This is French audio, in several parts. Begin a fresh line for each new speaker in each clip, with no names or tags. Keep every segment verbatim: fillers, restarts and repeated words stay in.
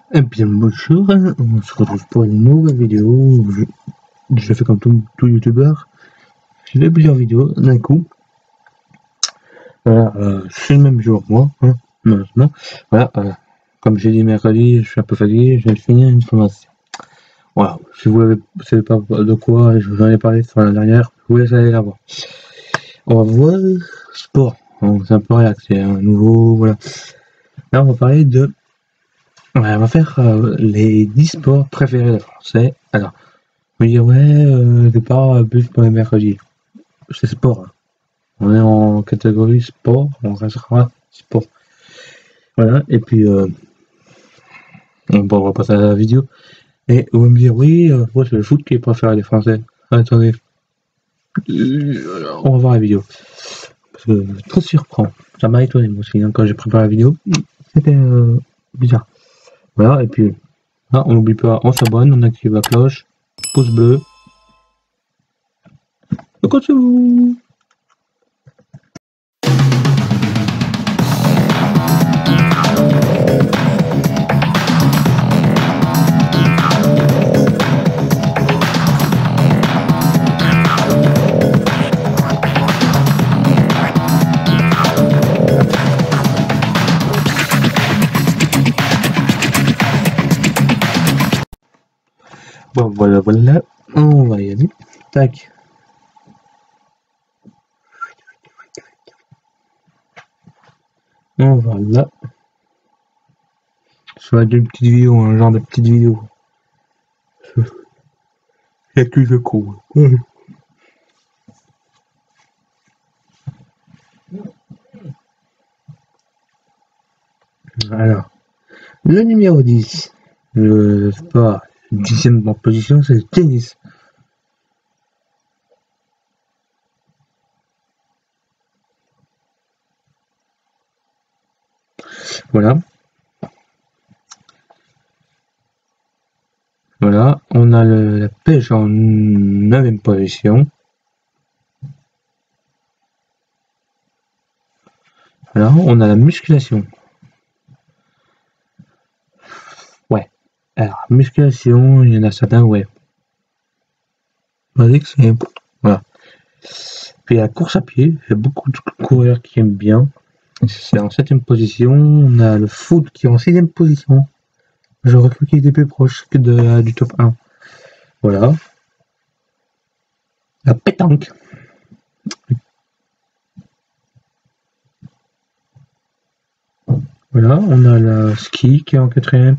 Eh bien bonjour, on se retrouve pour une nouvelle vidéo. Je, je fais comme tout, tout youtubeur, je fais plusieurs vidéos d'un coup. Voilà, euh, c'est le même jour moi, hein, malheureusement. Voilà, euh, comme j'ai dit mercredi, je suis un peu fatigué, je viens de finir une formation. Voilà, si vous ne savez pas de quoi, je vous en ai parlé sur la dernière, je vous laisse aller la voir. On va voir sport, c'est un peu relax, c'est un nouveau, voilà. Là on va parler de... Ouais, on va faire euh, les dix sports préférés des Français. Alors, vous me dire, ouais, euh, c'est pas plus pour les mercredis. C'est sport. Hein. On est en catégorie sport, on restera sport. Voilà, et puis, euh, on va repasser à la vidéo. Et vous me dire, oui, euh, ouais, c'est le foot qui est préféré des Français. Attendez, euh, on va voir la vidéo. Parce que trop surprend. Ça m'a étonné moi aussi, hein, quand j'ai préparé la vidéo. C'était euh, bizarre. Voilà, et puis, là, on n'oublie pas, on s'abonne, on active la cloche, pouce bleu. On continue. Bon, voilà, voilà, on va y aller. Tac. On va là. Soit d'une petite vidéo, un genre de petite vidéo. Il y a plus de cours. Alors, le numéro dix, le sport, dixième position, c'est le tennis. Voilà. Voilà, on a le, la pêche en neuvième position. Voilà, on a la musculation. Ouais. Alors, musculation, il y en a certains, ouais. Basique, c'est... Voilà. Puis la course à pied, il y a beaucoup de coureurs qui aiment bien. C'est en septième position. On a le foot qui est en sixième position. J'aurais cru qu'il était plus proche que de, euh, du top un. Voilà. La pétanque. Voilà, on a le ski qui est en quatrième.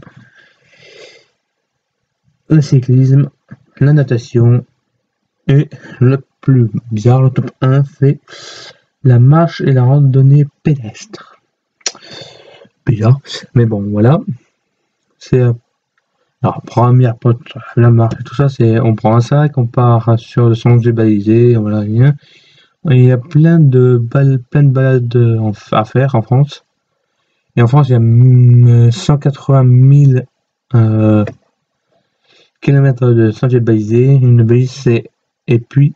Le cyclisme, la natation. Et le plus bizarre, le top un, c'est la marche et la randonnée pédestre. Bizarre. Mais bon, voilà. C'est... Alors, première pote, la marche et tout ça, c'est... On prend un sac, on part sur le sentier balisé, voilà, rien. Il y a plein de, balles, plein de balades à faire en France. Et en France, il y a cent quatre-vingt mille euh, kilomètres de sentiers balisés. Une balise, c'est... Et puis...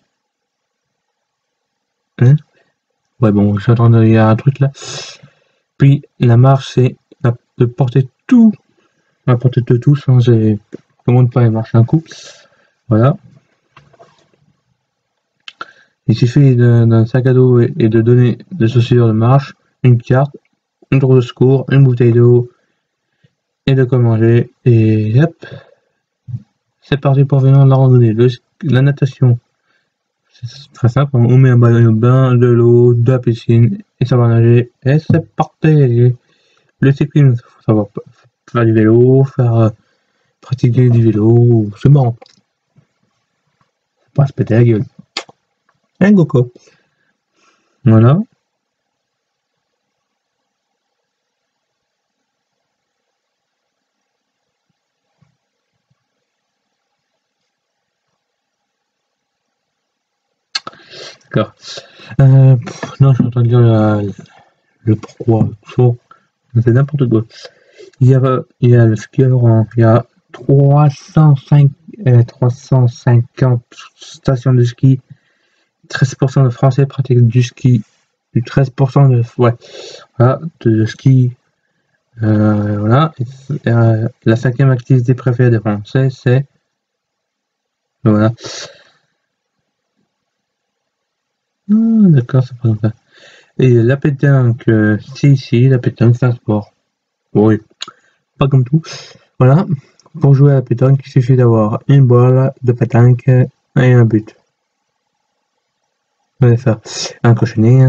Hein? Ouais, bon, j'attends, il y a un truc là. Puis, la marche, c'est de porter tout, à porter de tout, sans j'ai... Comment ne pas marcher un coup. Voilà. Il suffit d'un sac à dos et de donner des chaussures de marche, une carte, une trousse de secours, une bouteille d'eau et de quoi manger. Et hop, c'est parti pour venir de la randonnée. Le, la natation, c'est très simple. On met un ballon de bain, de l'eau, de la piscine et ça va nager. Et c'est parti. Le cyclisme, faut savoir faire du vélo, faire euh, pratiquer du vélo. C'est marrant. Faut pas se péter la gueule. Un goco. Voilà. D'accord. Euh, pff, non, je suis en train de dire la, le pourquoi. C'est n'importe quoi. Il y a, il y a le ski allant, il y a trois cent cinq, euh, trois cent cinquante stations de ski. treize pour cent de Français pratiquent du ski. Du treize pour cent de, ouais, voilà, de, de ski Euh, voilà. Et, euh, la cinquième activité préférée des Français, c'est... Voilà. Ah, d'accord, c'est pas comme ça. Et la pétanque, euh, si, si, la pétanque, c'est un sport. Oui, pas comme tout. Voilà. Pour jouer à la pétanque, il suffit d'avoir une balle de pétanque et un but. Ouais, ça. Un cochonnet.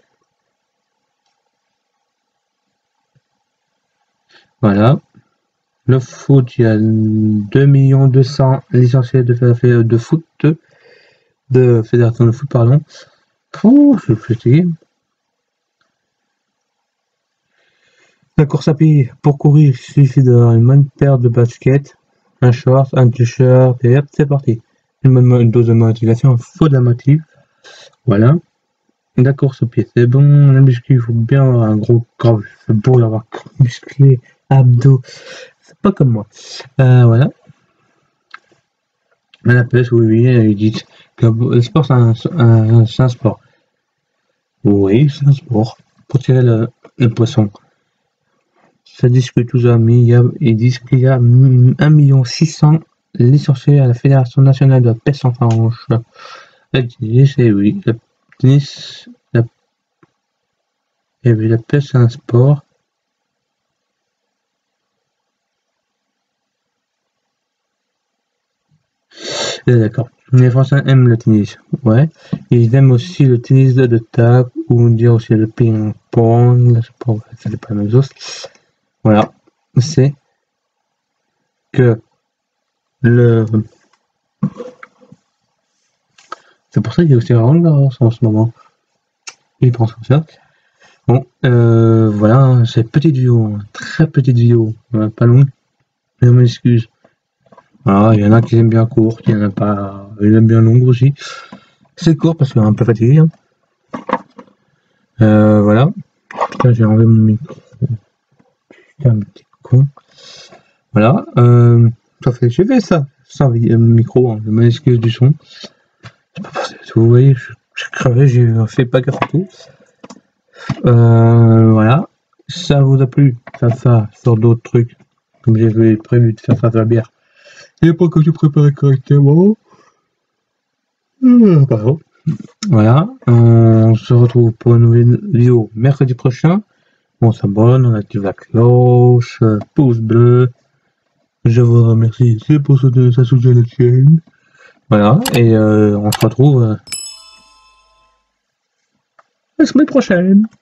Voilà. Le foot, il y a deux millions deux cents licenciés de, de, de foot, de fédération de foot, pardon. Pouh, je suis fatigué. La course à pied, pour courir, il suffit d'avoir une bonne paire de baskets, un short, un t-shirt, et hop, c'est parti. Une bonne dose de motivation, il faut de la motive. Voilà. La course au pied, c'est bon. La muscu, il faut bien avoir un gros corps. C'est beau d'avoir musclé, abdos. C'est pas comme moi. Euh, voilà. Mais la pêche, oui, oui, ils disent que le sport, c'est un, un, un sport. Oui, c'est un sport. Pour tirer le, le poisson. Ça discute tous amis, il y a, ils disent qu'il y a un million six cents licenciés à la Fédération nationale de la pêche en Faranche. Le tennis, et oui, le tennis, la, et oui, la pêche, c'est un sport. Et d'accord. Les Français aiment le tennis, ouais. Ils aiment aussi le tennis de, de table, ou on dit aussi le ping-pong, c'est pas la même chose. Voilà. C'est que le... C'est pour ça qu'il y a aussi Roland Garros en ce moment. Ils pensent comme ça. Bon, euh, voilà, c'est petite vidéo, très petite vidéo, pas longue, mais je m'excuse. Voilà, il y en a qui aiment bien court, il y en a pas, ils aiment bien longue aussi. C'est court parce qu'on est un peu fatigué. Hein. Euh, voilà. Putain, j'ai enlevé mon micro. Putain, petit con. Voilà. Euh, ça fait, j'ai fait ça, sans euh, micro, hein, je m'excuse du son. C'est pas possible. Vous voyez, je, je crevé, j'ai fait pas gaffe à tout. Euh, voilà. Ça vous a plu, ça, ça, sur d'autres trucs. Comme j'avais prévu de faire ça à la bière. Et pas que je prépare correctement. Mmh, pardon. Voilà. On se retrouve pour une nouvelle vidéo mercredi prochain. On s'abonne, on active la cloche, pouce bleu. Je vous remercie c'est pour soutenir ça soutient la chaîne. Voilà. Et euh, on se retrouve euh, la semaine prochaine.